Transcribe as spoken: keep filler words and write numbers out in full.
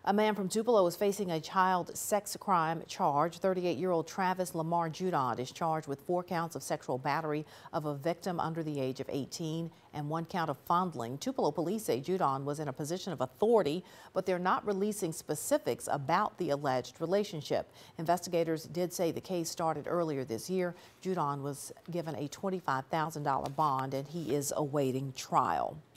A man from Tupelo is facing a child sex crime charge. thirty-eight-year-old Travis Lamar Judon is charged with four counts of sexual battery of a victim under the age of eighteen and one count of fondling. Tupelo police say Judon was in a position of authority, but they're not releasing specifics about the alleged relationship. Investigators did say the case started earlier this year. Judon was given a twenty-five thousand dollar bond and he is awaiting trial.